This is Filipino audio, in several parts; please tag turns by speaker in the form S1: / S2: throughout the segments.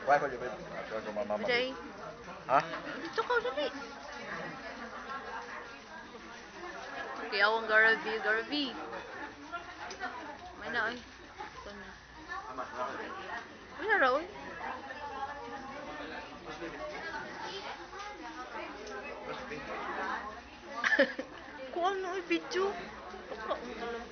S1: Why ko jud? Ako ko mama.
S2: Jay.
S1: Ha?
S2: Ito ka dali. Kaya ang Garvey. May na ay. Ito na. Wala raw. Kung ano ay video. Baka mo talaga.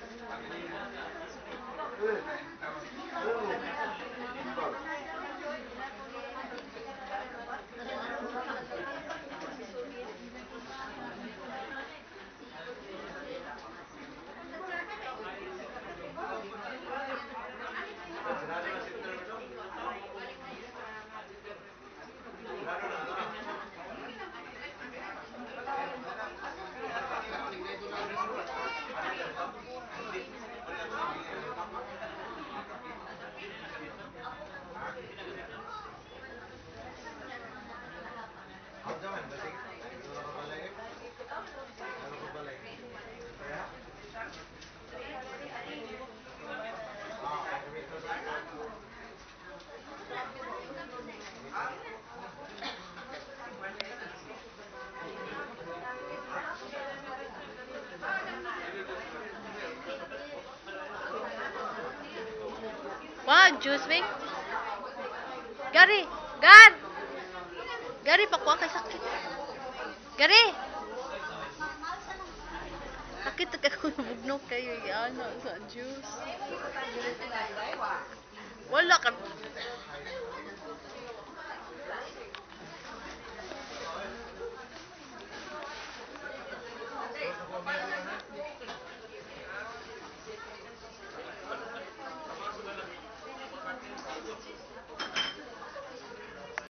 S2: Wag, juice me. Gary, Gar! Gary, pakuha kay sakit. Gary! Sakit ako nabugnog kayo yan sa juice. Wala ka.